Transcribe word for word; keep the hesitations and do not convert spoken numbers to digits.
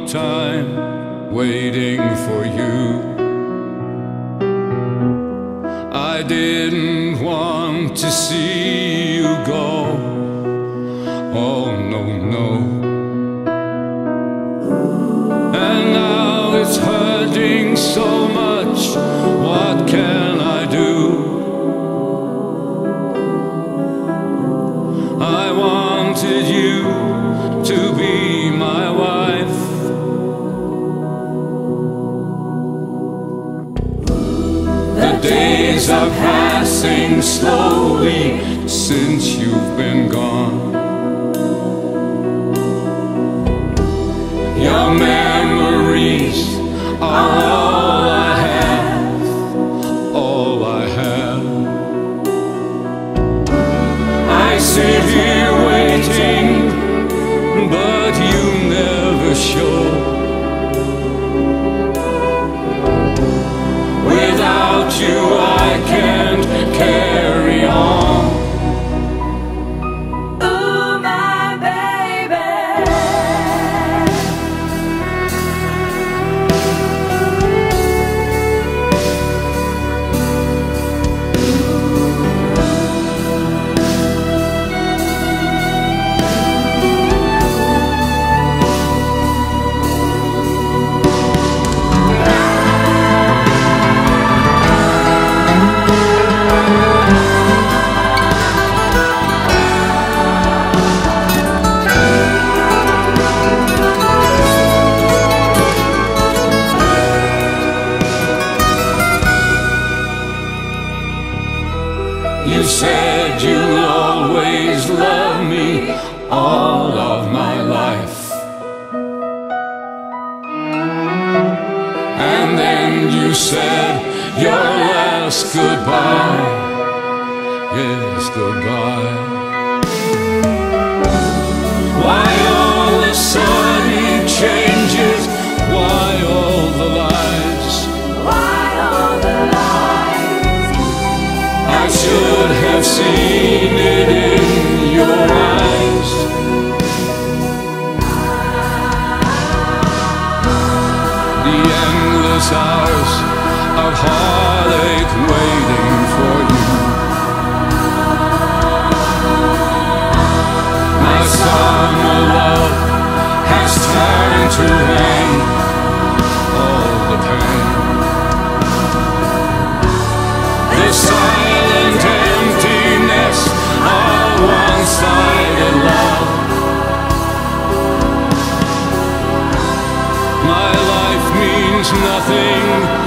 time waiting for you. I didn't want to see you go. Oh no, no. And now it's hurting so much. What can I do? I wanted you to be my wife. The days are passing slowly since you've been gone. Your memories are all I have, all I have. I sit here waiting, but you never show. Without you I can't carry on. Ooh, my baby. You said you'll always love me all of my life. And then you said your last goodbye. Yes, goodbye. Why all the sudden changes? Why all the lies? Why all the lies? I should have seen it in your eyes. The endless hours of heartache waiting for you. My summer love has turned to rain. All the pain, the silent emptiness of one-sided love. My life means nothing